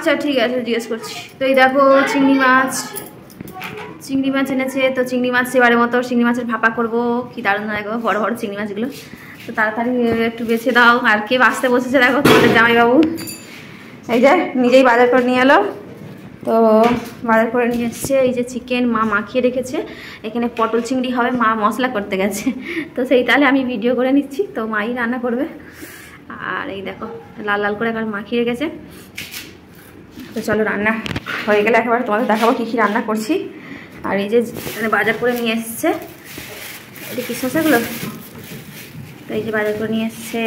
আচ্ছা ঠিক আছে, জিজ্ঞেস করছি। তো এই দেখো চিংড়ি মাছ এনেছে। তো চিংড়ি মাছ এবারের মতো চিংড়ি মাছের ভাপা করবো। কি দারুণ দেখো, বড় বড় চিংড়ি মাছগুলো। তো তাড়াতাড়ি একটু বেছে দাও। আর কে বাঁচতে বসেছে দেখো, তোমাদের জামাইবাবু এই যে নিজেই বাজার করে নিয়ে এলো। তো বাজার করে নিয়ে এসছে এই যে চিকেন, মা মাখিয়ে রেখেছে। এখানে পটল চিংড়ি হবে, মা মশলা করতে গেছে। তো সেই তাহলে আমি ভিডিও করে নিচ্ছি, তো মাই রান্না করবে। আর এই দেখো লাল লাল করে একবার মাখিয়ে রেখেছে। তো চলো রান্না হয়ে গেলে একেবারে তোমাদের দেখাবো কী কী রান্না করছি। আর এই যে এখানে বাজার করে নিয়ে এসছে, এটা কি শসাগুলো। তো এই যে বাজার করে নিয়ে এসছে,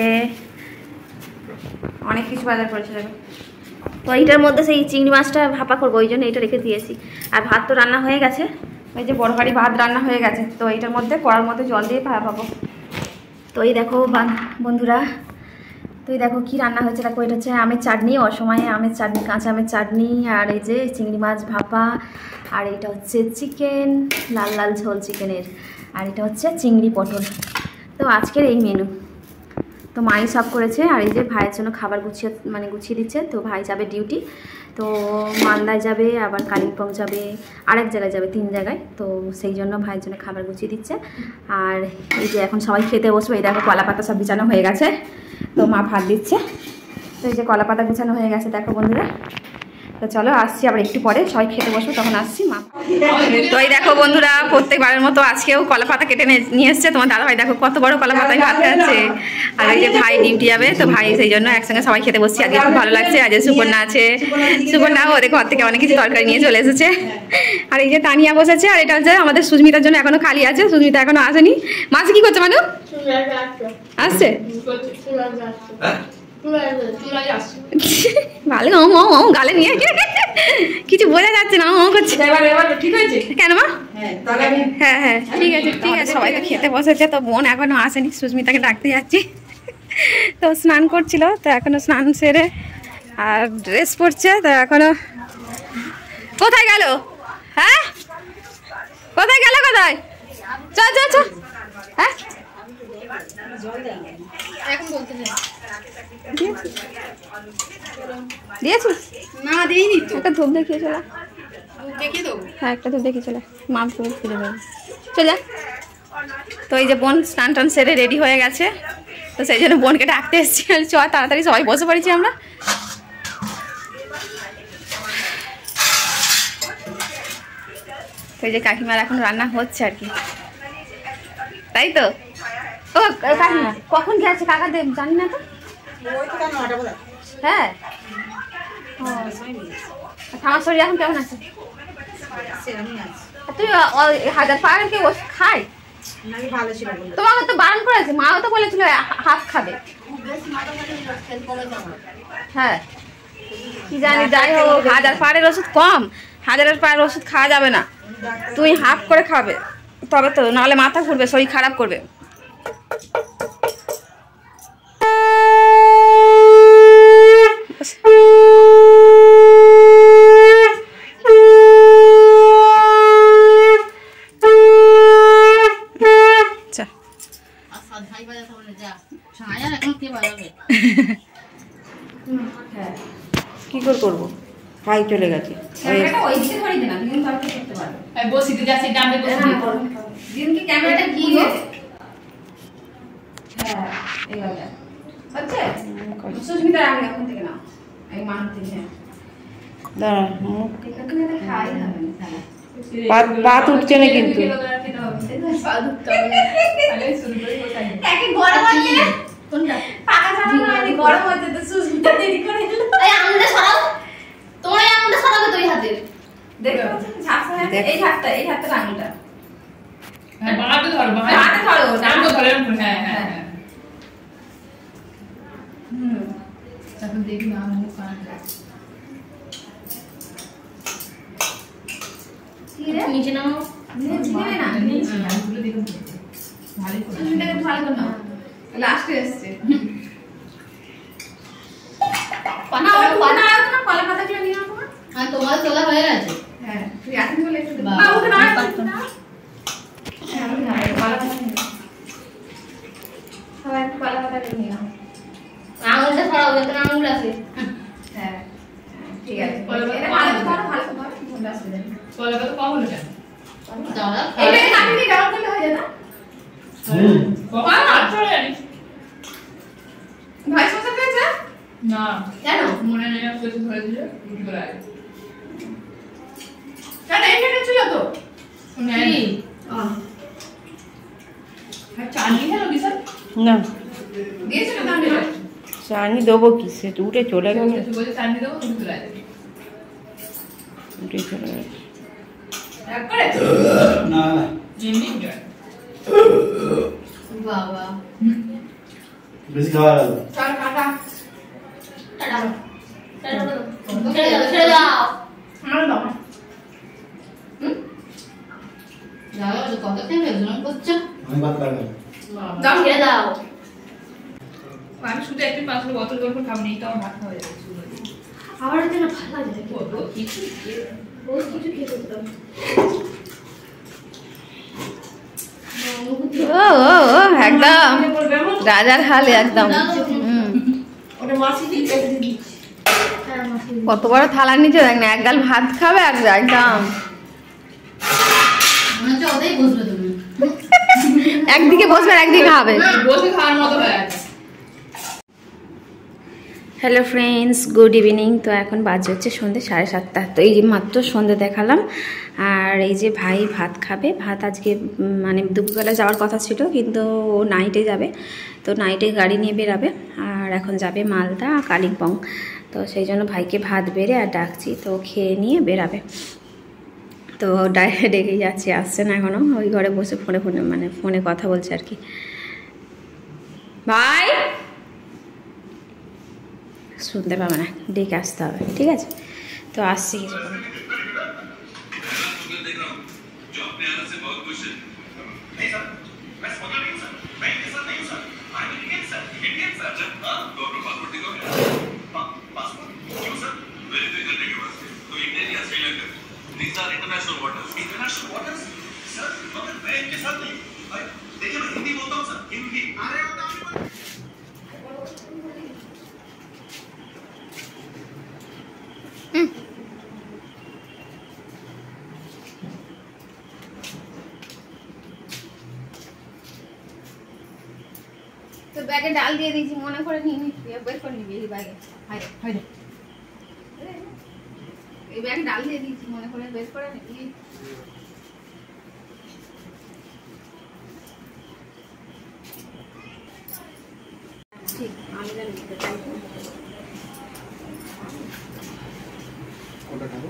অনেক কিছু বাজার করেছে দেখো। তো এইটার মধ্যে সেই চিংড়ি মাছটা ভাপা করবো, ওই জন্য এটা রেখে দিয়েছি। আর ভাত তো রান্না হয়ে গেছে, ওই যে বড় হাঁড়ি ভাত রান্না হয়ে গেছে। তো এইটার মধ্যে কড়ার মধ্যে জল দিয়ে ভাপাবো। তো এই দেখো বন্ধুরা, তো এই দেখো কী রান্না হয়েছে দেখো। এটা হচ্ছে আমের চাটনি, অসময়ে আমের চাটনি, কাঁচা আমের চাটনি। আর এই যে চিংড়ি মাছ ভাপা। আর এটা হচ্ছে চিকেন, লাল লাল ঝোল চিকেনের। আর এটা হচ্ছে চিংড়ি পটল। তো আজকের এই মেনু। তো মাই সব করেছে। আর এই যে ভাইয়ের জন্য খাবার গুছিয়ে দিচ্ছে। তো ভাই যাবে ডিউটি, তো মালদায় যাবে, আবার কালিম্পং যাবে, আরেক জায়গায় যাবে, 3 জায়গায়। তো সেই জন্য ভাইয়ের জন্য খাবার গুছিয়ে দিচ্ছে। আর এই যে এখন সবাই খেতে বসবে। এই দেখো কলা পাতা সব বিছানো হয়ে গেছে, তো মা ভাত দিচ্ছে। তো এই যে কলা পাতা গুছানো হয়ে গেছে দেখো বন্ধুরা। তো চলো আসছি আবার একটু পরে, সবাই খেতে বসবো, তখন আসছি মা। তো এই দেখো বন্ধুরা, প্রত্যেকবারের মতো আজকেও কলা পাতা কেটে নিয়ে এসছে তোমার দাদাভাই। দেখো কত বড় কলা পাতায় ভাত খাচ্ছে। আর এই যে ভাই ডিউটি যাবে, তো ভাই সেই জন্য একসঙ্গে সবাই খেতে বসছি। আজকে খুব ভালো লাগছে। আজকে সুকন্যা আছে, সুকন্যা ওদের ঘর থেকে অনেক কিছু তরকারি নিয়ে চলে এসেছে। আর এই যে তানিয়া বসেছে। আর এটা হচ্ছে আমাদের সুস্মিতার জন্য এখনো খালি আছে, সুস্মিতা এখনো আসেনি। মাছ কি করছে মানু? আসছে ভালো গালে নিয়ে কিছু বোঝা যাচ্ছে না, করছে। কেন মা? হ্যাঁ হ্যাঁ ঠিক আছে ঠিক আছে। সবাই তো খেতে বসেছে, তো বোন এখনো আসেনি, সুস্মিতাকে ডাকতে যাচ্ছি। তো স্নান করছিল, তো এখনো স্নান সেরে আর ড্রেস পরছে। তো এখনো কোথায় গেল? হ্যাঁ কোথায় গেল? কোথায়? চ চ চ। হ্যাঁ দিয়েছিস? না দিইনি তো। একটা ধূপ দেখিয়ে চলে। হ্যাঁ একটা ধূপ দেখিয়ে চলে, মা ফিরে দেবে। চলে। তো এই যে বোন স্নান টান সেরে রেডি হয়ে গেছে, তো সেই জন্য বোনকে ডাকতে এসেছি। চ তাড়াতাড়ি সবাই বসে পড়েছি আমরা। তো এই যে কাকিমার এখন রান্না হচ্ছে আর কি, তাই তো? ও কাকিমা কখন গেছে কাকা দেব জানি না তো। হ্যাঁ আমার শরীর এখন কেমন আছে? তুই 1000 টাকার কি ওষুধ খাই? তোমাকে তো বারণ করেছে, মাও তো বলেছিল হাফ খাবে। হ্যাঁ কি জানি, যাই হোক 1000 পারের ওষুধ কম, 1000 পারের ওষুধ খাওয়া যাবে না। তুই হাফ করে খাবে, তবে তো, নাহলে মাথা ঘুরবে, শরীর খারাপ করবে। কি করে করবো? ভাই চলে গেছে। পাত উঠছে না কিন্তু। নিচে নাও, লাস্টে এসছে। কলা পাতাগুলো নিয়ে নাও তোমার। হ্যাঁ তোমার তোলা হয়ে গেছে। হ্যাঁ তুই আসেন বলে একটু দাও। ওকে না কলা পাতা নিয়ে নাও, সবাই কলা পাতা নিয়ে নাও। আঙুলটা ছড়াও, যত আঙুল আছে। হ্যাঁ ঠিক আছে। ভাই শসা খেয়েছে না কেন মনে নেই আর কিছু ধরে দিলে রুটি করে আয় কেন এখানে ছিল তো নেই আর চাটনি খেলো বিশাল না দিয়েছিল তাহলে চাটনি দেবো কি সে উঠে চলে গেল বলছে চাটনি দেবো রুটি করে আয় উঠে চলে গেল এক করে না না জিনি বাবা বেশি খাওয়া গেল চল টাটা টাটা ছেড়ে দাও আমার দাও যাও যে কত থেকে জন্য করছো আমি ভাত খাবো দাও ছেড়ে দাও আমি শুধু একটু মাত্র বোতল করে খাবো নেই তো আমার ভাত খাওয়া যাবে আবার এটা না ভালো লাগে কত কিছু বহুত কিছু খেয়ে করতাম ও ও ও একদম রাজার হাল একদম ওটা মাছি দিয়ে কেটে দিচ্ছি হ্যাঁ মাছি কত বড় থালার নিচে দেখ না এক গাল ভাত খাবে একদম মনে হচ্ছে ওটাই বসবে তুমি একদিকে বসবে আর একদিকে খাবে বসে খাওয়ার মতো হয়ে আছে হ্যালো ফ্রেন্ডস গুড ইভিনিং। তো এখন বাজে হচ্ছে সন্ধ্যে 7:30। তো এই যে মাত্র সন্ধ্যে দেখালাম আর এই যে ভাই ভাত খাবে। ভাত আজকে মানে দুপুরবেলা যাওয়ার কথা ছিল কিন্তু ও নাইটে যাবে, তো নাইটে গাড়ি নিয়ে বেরাবে আর এখন যাবে মালদা কালিম্পং। তো সেই জন্য ভাইকে ভাত বেড়ে আর ডাকছি, তো খেয়ে নিয়ে বেরাবে। তো ডাইরেক্ট ডেকে যাচ্ছি, আসছে না এখনও, ওই ঘরে বসে ফোনে কথা বলছে আর কি। ভাই শুনতে পাবে না, ডেকে আসতে হবে, ঠিক আছে? তো আসছি কিছুক্ষণ। इंटरनेशनल वाटर्स सर मगर मैं इनके साथ नहीं। देखिए मैं हिंदी बोलता हूँ सर, हिंदी आ रहे हो तो बैगे डाल दिए दीजिए मने करे नहीं बेर कर निबी এই ব্যাগে হাই হাই এই ব্যাগে ডাল দিয়ে দিয়েছি মনে করে বের করে নিবি। ঠিক আমি জানি কোনটা খাবো?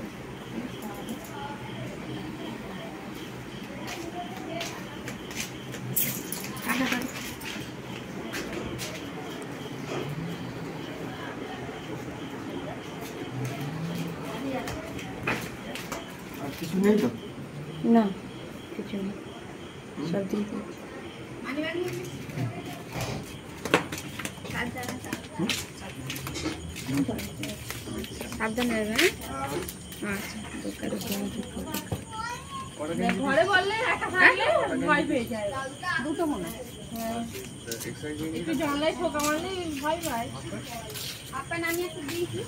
আর কিছু নেই তো? না কিছু নেই, সব দিয়ে দিই। মানি ব্যাগ নিয়ে সাবধানে রাখবেন। আচ্ছা দোকানে ঘরে বললে একা থাকলে ভয় পেয়ে যায়, দুটো মনে হয় একটু জানলাই ঠোকা মারলে ভয় পায়। আপনার আমি একটু দিয়েছি